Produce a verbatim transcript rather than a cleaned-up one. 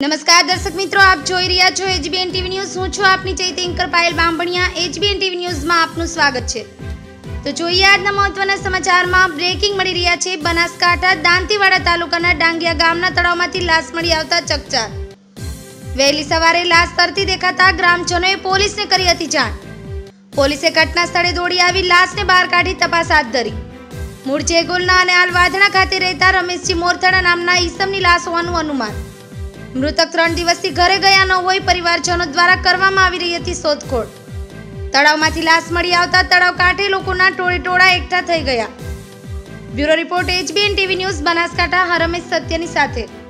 નમસ્કાર દર્શક મિત્રો, આપ જોઈ રહ્યા છો એચબીએન ટીવી ન્યૂઝ। હું છું આપની ચૈતી anchor Payal Bamaniya. HBN TV ન્યૂઝમાં આપનું સ્વાગત છે। તો જોઈએ આજના મહત્વના સમાચારમાં। બ્રેકિંગ મળી રહ્યા છે। બનાસકાંઠા દાંતીવાડા તાલુકાના ડાંગિયા ગામના તળાવમાંથી લાશ મળી આવતા ચકચાર। વહેલી સવારે લાશ તરતી દેખાતા ગ્રામજનોએ પોલીસને કરી હતી જાણ। પોલીસે ઘટના સ્થળે દોડી આવી લાશને બહાર કાઢી તપાસ હાથ ધરી। મૂળ જેગોલના અને હાલ વાધણા ખાતે રહેતા રમેશજી મોરથાણા નામના ઈસમની લાશ હોવાનું અનુમાન। મૃતક ત્રણ દિવસથી ઘરે ગયા ન હોય પરિવારજનો દ્વારા કરવામાં આવી રહી હતી શોધખોળ। તળાવમાંથી લાશ મળી આવતા તળાવ કાંઠે લોકોના ટોળે ટોળા એકઠા થઈ ગયા। Bureau report HBN TV news Banaskantha. હરમેશ સત્યની સાથે।